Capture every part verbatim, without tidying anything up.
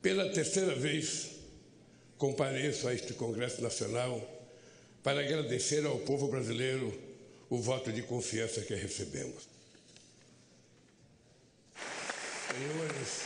Pela terceira vez, compareço a este Congresso Nacional para agradecer ao povo brasileiro o voto de confiança que recebemos. Senhores,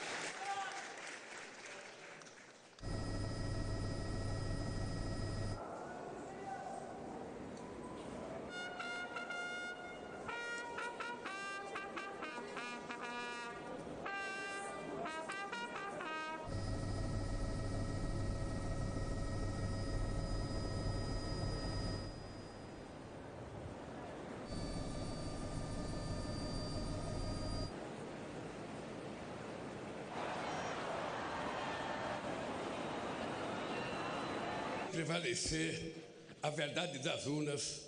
prevalecer a verdade das urnas,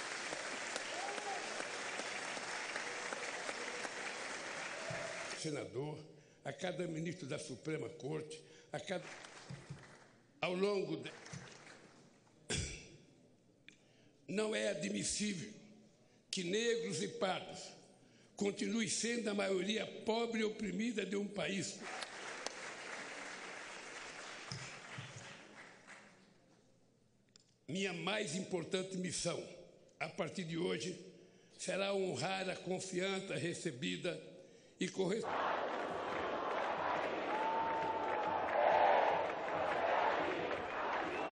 senador, a cada ministro da Suprema Corte, a cada... ao longo de... Não é admissível que negros e pardos continuem sendo a maioria pobre e oprimida de um país. Minha mais importante missão, a partir de hoje, será honrar a confiança recebida e corresponder.